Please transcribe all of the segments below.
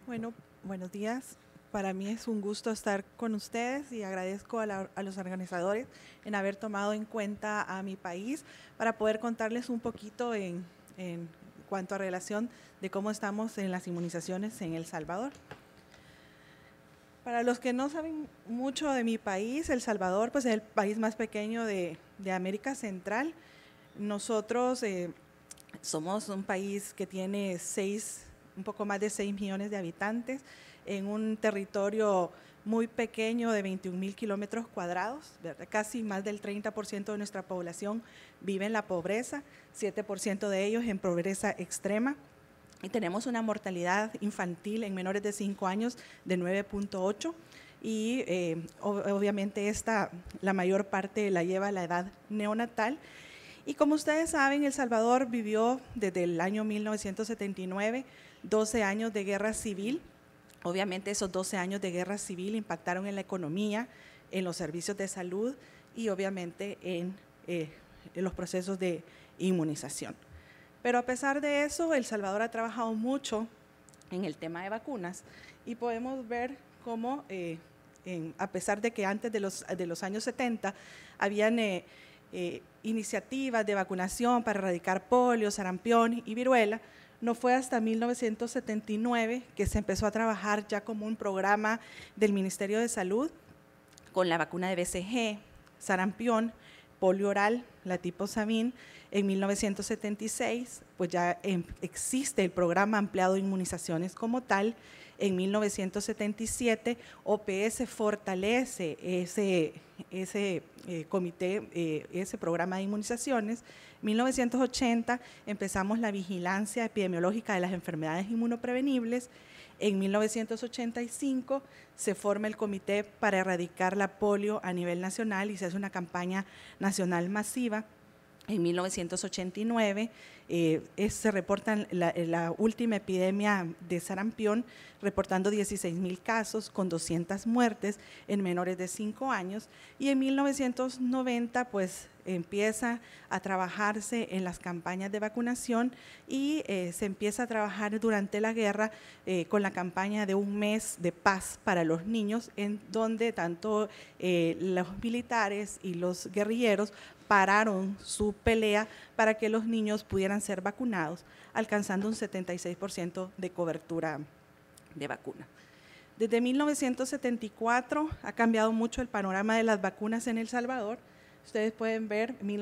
Bueno, buenos días. Para mí es un gusto estar con ustedes y agradezco a los organizadores en haber tomado en cuenta a mi país para poder contarles un poquito en cuanto a relación de cómo estamos en las inmunizaciones en El Salvador. Para los que no saben mucho de mi país, El Salvador pues, es el país más pequeño de América Central. Nosotros somos un país que tiene un poco más de 6 millones de habitantes en un territorio muy pequeño de 21,000 kilómetros cuadrados, ¿verdad? Casi más del 30% de nuestra población vive en la pobreza, 7% de ellos en pobreza extrema. Y tenemos una mortalidad infantil en menores de 5 años de 9.8 y obviamente la mayor parte la lleva a la edad neonatal. Y como ustedes saben, El Salvador vivió desde el año 1979 12 años de guerra civil. Obviamente esos 12 años de guerra civil impactaron en la economía, en los servicios de salud y obviamente en los procesos de inmunización. Pero a pesar de eso, El Salvador ha trabajado mucho en el tema de vacunas y podemos ver cómo, a pesar de que antes de los años 70 habían iniciativas de vacunación para erradicar polio, sarampión y viruela, no fue hasta 1979 que se empezó a trabajar ya como un programa del Ministerio de Salud con la vacuna de BCG, sarampión, polio oral, la tipo Sabin. En 1976, pues ya existe el programa ampliado de inmunizaciones como tal. En 1977, OPS fortalece ese comité, ese programa de inmunizaciones. En 1980 empezamos la vigilancia epidemiológica de las enfermedades inmunoprevenibles. En 1985 se forma el Comité para Erradicar la Polio a nivel nacional y se hace una campaña nacional masiva. En 1989 se reporta la última epidemia de sarampión, reportando 16,000 casos con 200 muertes en menores de 5 años. Y en 1990 pues empieza a trabajarse en las campañas de vacunación y se empieza a trabajar durante la guerra con la campaña de un mes de paz para los niños, en donde tanto los militares y los guerrilleros pararon su pelea para que los niños pudieran ser vacunados, alcanzando un 76% de cobertura de vacuna. Desde 1974 ha cambiado mucho el panorama de las vacunas en El Salvador. Ustedes pueden ver, en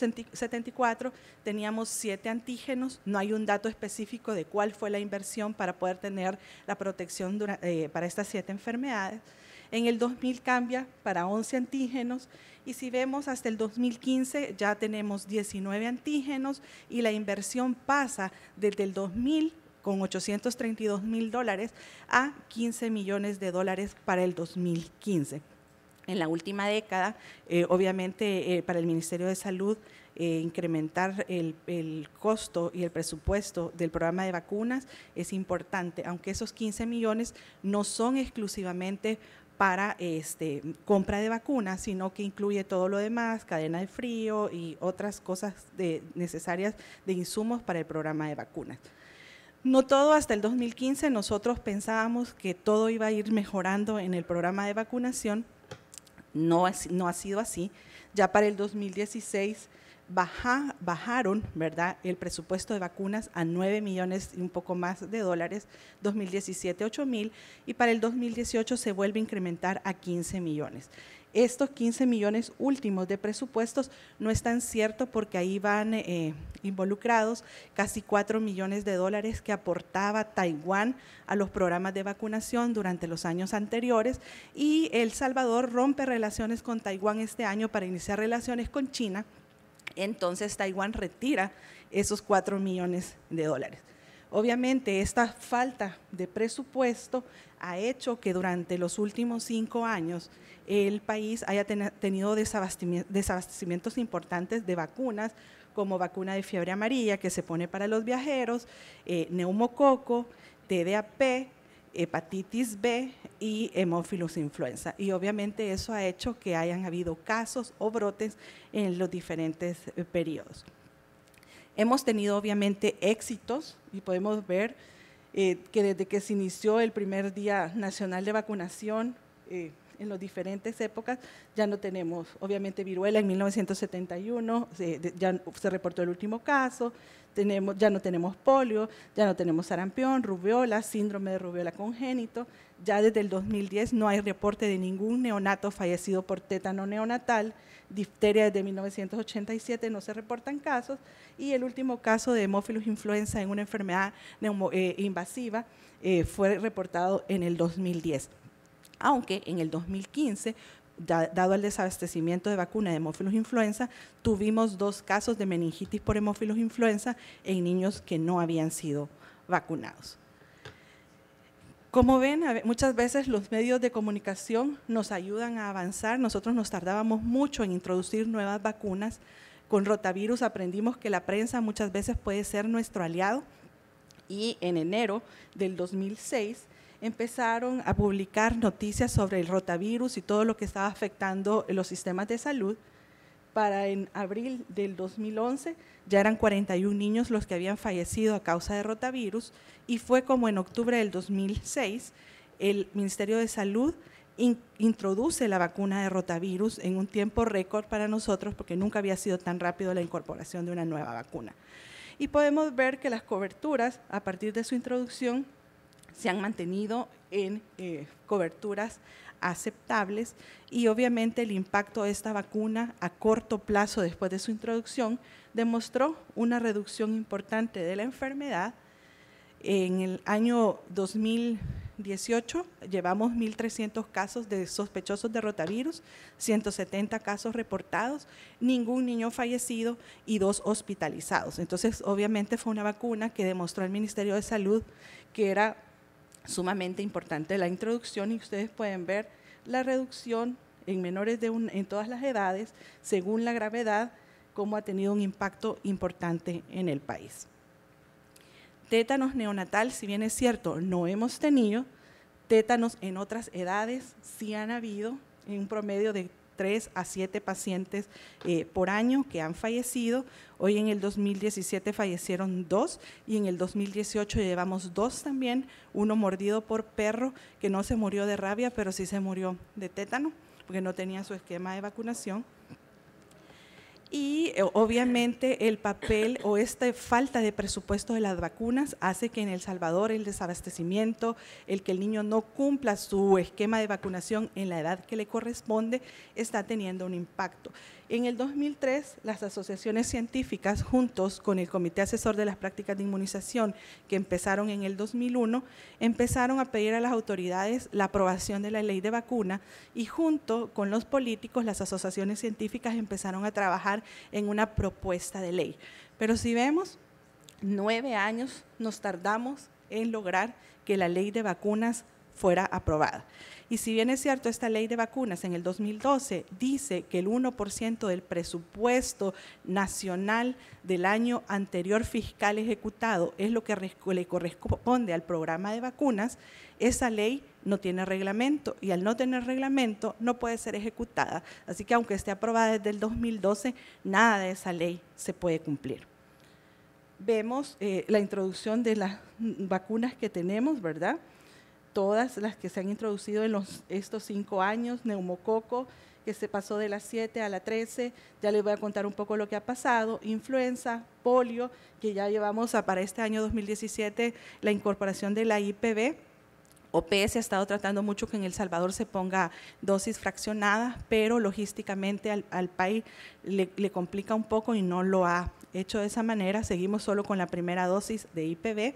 1974 teníamos 7 antígenos, no hay un dato específico de cuál fue la inversión para poder tener la protección para estas 7 enfermedades. En el 2000 cambia para 11 antígenos y si vemos hasta el 2015 ya tenemos 19 antígenos y la inversión pasa desde el 2000 con $832,000 a $15 millones para el 2015. En la última década, obviamente para el Ministerio de Salud, incrementar el costo y el presupuesto del programa de vacunas es importante, aunque esos 15 millones no son exclusivamente para compra de vacunas, sino que incluye todo lo demás, cadena de frío y otras cosas necesarias de insumos para el programa de vacunas. No todo, hasta el 2015 nosotros pensábamos que todo iba a ir mejorando en el programa de vacunación. No ha sido así. Ya para el 2016 bajaron, ¿verdad?, el presupuesto de vacunas a 9 millones y un poco más de dólares, 2017 8,000 y para el 2018 se vuelve a incrementar a 15 millones. Estos 15 millones últimos de presupuestos no es tan cierto porque ahí van involucrados casi 4 millones de dólares que aportaba Taiwán a los programas de vacunación durante los años anteriores y El Salvador rompe relaciones con Taiwán este año para iniciar relaciones con China. Entonces Taiwán retira esos 4 millones de dólares. Obviamente esta falta de presupuesto ha hecho que durante los últimos 5 años el país haya tenido desabastecimientos importantes de vacunas, como vacuna de fiebre amarilla que se pone para los viajeros, neumococo, TDAP, hepatitis B y hemófilos influenza. Y obviamente eso ha hecho que hayan habido casos o brotes en los diferentes periodos. Hemos tenido obviamente éxitos y podemos ver que desde que se inició el primer Día Nacional de Vacunación, en las diferentes épocas, ya no tenemos, obviamente, viruela en 1971, ya se reportó el último caso, ya no tenemos polio, ya no tenemos sarampión, rubiola, síndrome de rubiola congénito, ya desde el 2010 no hay reporte de ningún neonato fallecido por tétano neonatal, difteria desde 1987 no se reportan casos, y el último caso de hemófilos influenza en una enfermedad invasiva fue reportado en el 2010. Aunque en el 2015, dado el desabastecimiento de vacuna de hemófilos influenza, tuvimos 2 casos de meningitis por hemófilos influenza en niños que no habían sido vacunados. Como ven, muchas veces los medios de comunicación nos ayudan a avanzar. Nosotros nos tardábamos mucho en introducir nuevas vacunas. Con rotavirus aprendimos que la prensa muchas veces puede ser nuestro aliado, y en enero del 2006 empezaron a publicar noticias sobre el rotavirus y todo lo que estaba afectando los sistemas de salud. Para en abril del 2011 ya eran 41 niños los que habían fallecido a causa de rotavirus, y fue como en octubre del 2006 el Ministerio de Salud introduce la vacuna de rotavirus en un tiempo récord para nosotros, porque nunca había sido tan rápido la incorporación de una nueva vacuna. Y podemos ver que las coberturas a partir de su introducción se han mantenido en coberturas aceptables, y obviamente el impacto de esta vacuna a corto plazo después de su introducción demostró una reducción importante de la enfermedad. En el año 2018 llevamos 1.300 casos de sospechosos de rotavirus, 170 casos reportados, ningún niño fallecido y 2 hospitalizados. Entonces, obviamente fue una vacuna que demostró el Ministerio de Salud que era sumamente importante la introducción, y ustedes pueden ver la reducción en menores en todas las edades, según la gravedad, cómo ha tenido un impacto importante en el país. Tétanos neonatal, si bien es cierto, no hemos tenido, tétanos en otras edades sí han habido, en un promedio de 3 a 7 pacientes por año que han fallecido. Hoy en el 2017 fallecieron 2, y en el 2018 llevamos 2 también, uno mordido por perro que no se murió de rabia, pero sí se murió de tétano, porque no tenía su esquema de vacunación. Y obviamente el papel o esta falta de presupuesto de las vacunas hace que en El Salvador el desabastecimiento, el que el niño no cumpla su esquema de vacunación en la edad que le corresponde, está teniendo un impacto. En el 2003, las asociaciones científicas, juntos con el Comité Asesor de las Prácticas de Inmunización, que empezaron en el 2001, empezaron a pedir a las autoridades la aprobación de la ley de vacuna, y junto con los políticos, las asociaciones científicas empezaron a trabajar en una propuesta de ley. Pero si vemos, 9 años nos tardamos en lograr que la ley de vacunas fuera aprobada. Y si bien es cierto, esta ley de vacunas en el 2012 dice que el 1% del presupuesto nacional del año anterior fiscal ejecutado es lo que le corresponde al programa de vacunas, esa ley no tiene reglamento, y al no tener reglamento no puede ser ejecutada. Así que aunque esté aprobada desde el 2012, nada de esa ley se puede cumplir. Vemos la introducción de las vacunas que tenemos, ¿verdad? Todas las que se han introducido en estos 5 años, neumococo, que se pasó de la 7 a la 13, ya les voy a contar un poco lo que ha pasado, influenza, polio, que ya llevamos para este año 2017 la incorporación de la IPV. OPS ha estado tratando mucho que en El Salvador se ponga dosis fraccionadas, pero logísticamente al país le complica un poco y no lo ha hecho de esa manera. Seguimos solo con la primera dosis de IPV.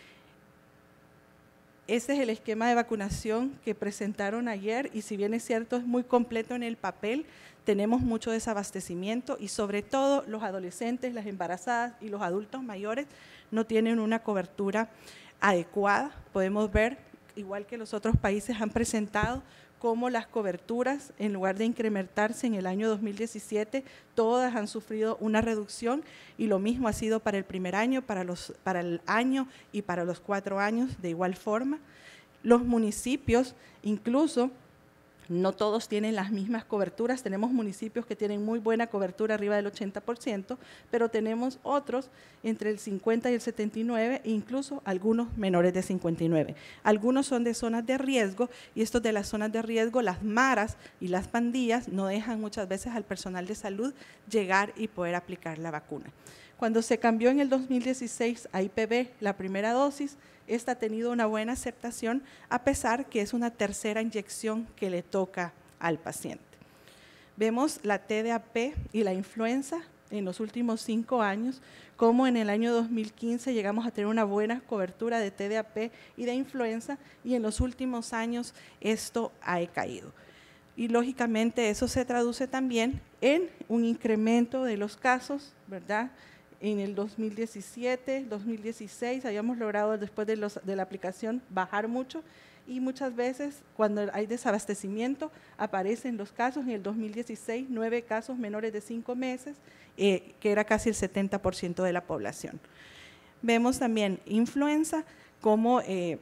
Este es el esquema de vacunación que presentaron ayer, y si bien es cierto, es muy completo en el papel, tenemos mucho desabastecimiento, y sobre todo los adolescentes, las embarazadas y los adultos mayores no tienen una cobertura adecuada. Podemos ver, igual que los otros países han presentado, cómo las coberturas, en lugar de incrementarse en el año 2017, todas han sufrido una reducción, y lo mismo ha sido para el primer año, para el año y para los 4 años de igual forma. Los municipios incluso No todos tienen las mismas coberturas, tenemos municipios que tienen muy buena cobertura, arriba del 80%, pero tenemos otros entre el 50 y el 79%, e incluso algunos menores de 59%. Algunos son de zonas de riesgo, y estos de las zonas de riesgo, las maras y las pandillas no dejan muchas veces al personal de salud llegar y poder aplicar la vacuna. Cuando se cambió en el 2016 a IPV, la primera dosis, esta ha tenido una buena aceptación, a pesar que es una tercera inyección que le toca al paciente. Vemos la TDAP y la influenza en los últimos 5 años, como en el año 2015 llegamos a tener una buena cobertura de TDAP y de influenza, y en los últimos años esto ha decaído. Y lógicamente eso se traduce también en un incremento de los casos, ¿verdad? En el 2017, 2016 habíamos logrado después de la aplicación bajar mucho, y muchas veces cuando hay desabastecimiento aparecen los casos. En el 2016, 9 casos menores de 5 meses, que era casi el 70% de la población. Vemos también influenza, como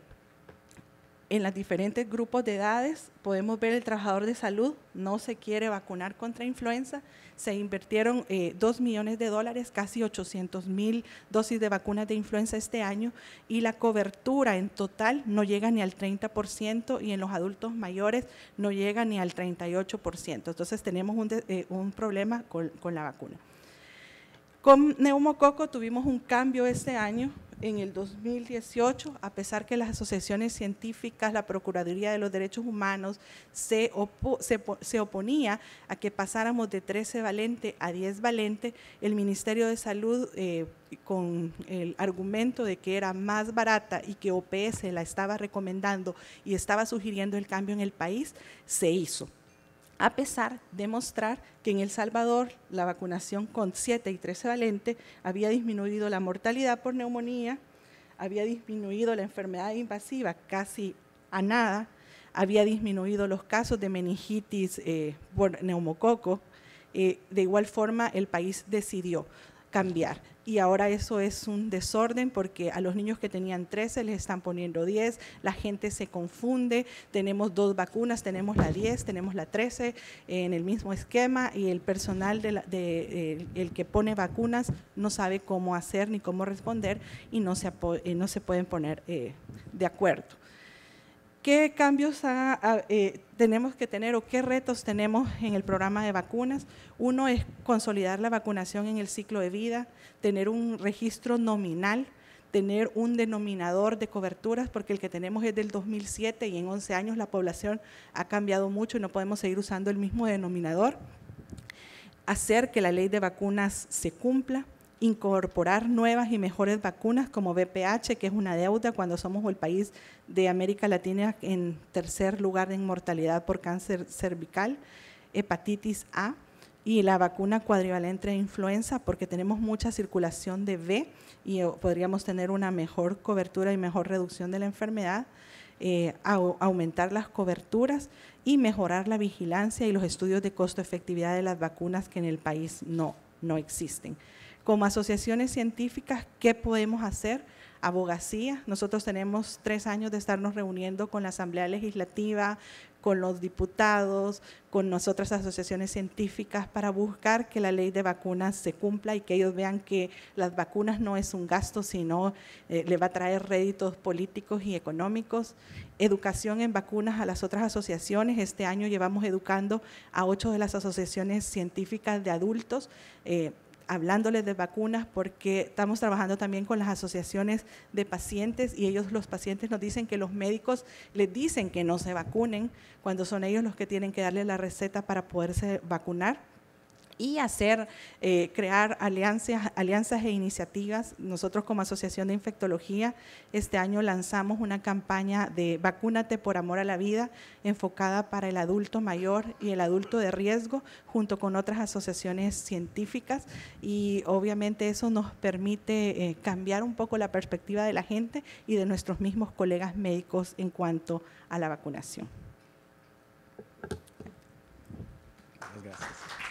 en los diferentes grupos de edades podemos ver el trabajador de salud no se quiere vacunar contra influenza. Se invirtieron $2 millones, casi 800,000 dosis de vacunas de influenza este año, y la cobertura en total no llega ni al 30%, y en los adultos mayores no llega ni al 38%. Entonces tenemos un problema con la vacuna. Con neumococo tuvimos un cambio este año. En el 2018, a pesar que las asociaciones científicas, la Procuraduría de los Derechos Humanos se oponía a que pasáramos de 13 valente a 10 valente, el Ministerio de Salud, con el argumento de que era más barata y que OPS la estaba recomendando y estaba sugiriendo el cambio en el país, se hizo. A pesar de mostrar que en El Salvador la vacunación con 7 y 13 valente había disminuido la mortalidad por neumonía, había disminuido la enfermedad invasiva casi a nada, había disminuido los casos de meningitis por neumococo. De igual forma, el país decidió cambiar, y ahora eso es un desorden, porque a los niños que tenían 13 les están poniendo 10, la gente se confunde. Tenemos 2 vacunas, tenemos la 10, tenemos la 13 en el mismo esquema, y el personal el que pone vacunas no sabe cómo hacer ni cómo responder, y no se pueden poner de acuerdo. ¿Qué cambios tenemos que tener, o qué retos tenemos en el programa de vacunas? Uno es consolidar la vacunación en el ciclo de vida, tener un registro nominal, tener un denominador de coberturas, porque el que tenemos es del 2007 y en 11 años la población ha cambiado mucho y no podemos seguir usando el mismo denominador. Hacer que la ley de vacunas se cumpla, incorporar nuevas y mejores vacunas como VPH, que es una deuda cuando somos el país de América Latina en tercer lugar en mortalidad por cáncer cervical, hepatitis A, y la vacuna cuadrivalente de influenza, porque tenemos mucha circulación de V y podríamos tener una mejor cobertura y mejor reducción de la enfermedad. Aumentar las coberturas y mejorar la vigilancia y los estudios de costo-efectividad de las vacunas que en el país no existen. Como asociaciones científicas, ¿qué podemos hacer? Abogacía. Nosotros tenemos 3 años de estarnos reuniendo con la Asamblea Legislativa, con los diputados, con nosotras asociaciones científicas, para buscar que la ley de vacunas se cumpla y que ellos vean que las vacunas no es un gasto, sino le va a traer réditos políticos y económicos. Educación en vacunas a las otras asociaciones. Este año llevamos educando a 8 de las asociaciones científicas de adultos, hablándoles de vacunas, porque estamos trabajando también con las asociaciones de pacientes, y los pacientes nos dicen que los médicos les dicen que no se vacunen cuando son ellos los que tienen que darle la receta para poderse vacunar. Y crear alianzas e iniciativas. Nosotros como Asociación de Infectología este año lanzamos una campaña de Vacúnate por Amor a la Vida, enfocada para el adulto mayor y el adulto de riesgo, junto con otras asociaciones científicas, y obviamente eso nos permite cambiar un poco la perspectiva de la gente y de nuestros mismos colegas médicos en cuanto a la vacunación. Muchas gracias.